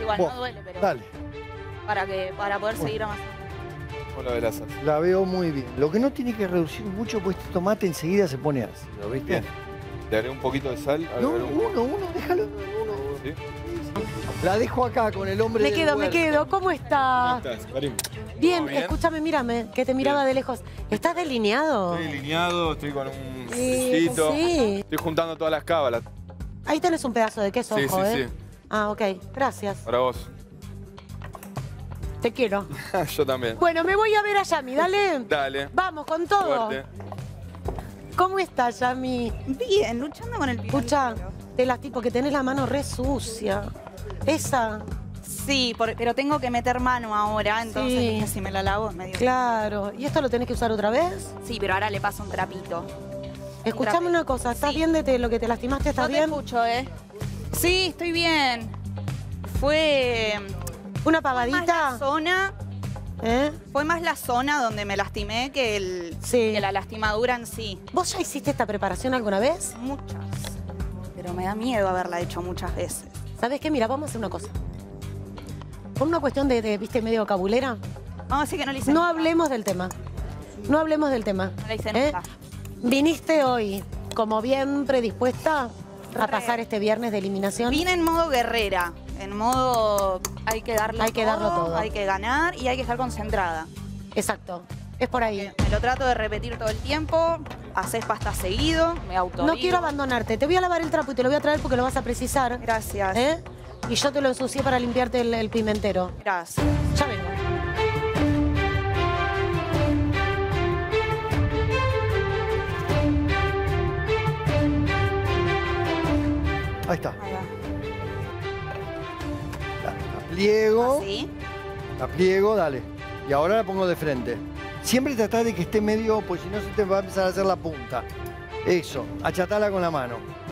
igual, Vos, no duele, pero dale. para poder seguir avanzando. ¿Cómo lo verás? La veo muy bien. Lo que no tiene que reducir mucho, pues este tomate enseguida se pone ácido, ¿viste? Bien. Le haré un poquito de sal. No, agregaré un- uno, déjalo. Uno. ¿Sí? La dejo acá con el hombre Me del quedo. huerto. ¿Cómo está? ¿Cómo estás, Karim? Bien, ¿Todo bien? escúchame, mírame, que te miraba de lejos. ¿Estás delineado? Estoy delineado, estoy con un Sí, listito. sí. Estoy juntando todas las cábalas. Ahí tenés un pedazo de queso, Sí, ojo, sí, ¿eh? sí. Ah, ok, gracias. Para vos. Te quiero. Yo también. Bueno, me voy a ver a Yami, dale. Dale. Vamos, con todo. Suerte. ¿Cómo estás, Yami? Bien, luchando con el virus. Escucha, te lastima porque tenés la mano re sucia. Esa, Sí, pero tengo que meter mano ahora, entonces Sí. dije, si me la lavo es medio... claro. ¿Y esto lo tenés que usar otra vez? Sí, pero ahora le paso un trapito. Escuchame una cosa, ¿estás Sí. bien de lo que te lastimaste? ¿Estás No te bien? escucho, ¿eh? Sí, estoy bien. Fue ¿Una más la pavadita? zona, ¿Eh? fue más la zona donde me lastimé Sí. que la lastimadura en sí. ¿Vos ya hiciste esta preparación alguna vez? Muchas. Pero me da miedo haberla hecho muchas veces. ¿Sabes qué? Mira, vamos a hacer una cosa. Por una cuestión viste, medio cabulera, Vamos a decir que no le hice no nunca. hablemos del tema. No hablemos del tema. No la hice ¿eh? nunca. Viniste hoy como bien predispuesta a Re. pasar este viernes de eliminación. Vine en modo guerrera, en modo hay que darlo todo, hay que ganar y hay que estar concentrada. Exacto. Es por ahí. Me lo trato de repetir todo el tiempo, haces pasta seguido, me auto. No quiero abandonarte. Te voy a lavar el trapo y te lo voy a traer porque lo vas a precisar. Gracias. ¿eh? Y yo te lo ensucié para limpiarte el pimentero. Gracias. Ya vengo. Ahí está. Ahí va. La pliego. ¿Así? La pliego, dale. Y ahora la pongo de frente. Siempre tratá de que esté medio, pues si no se te va a empezar a hacer la punta. Eso, achatala con la mano.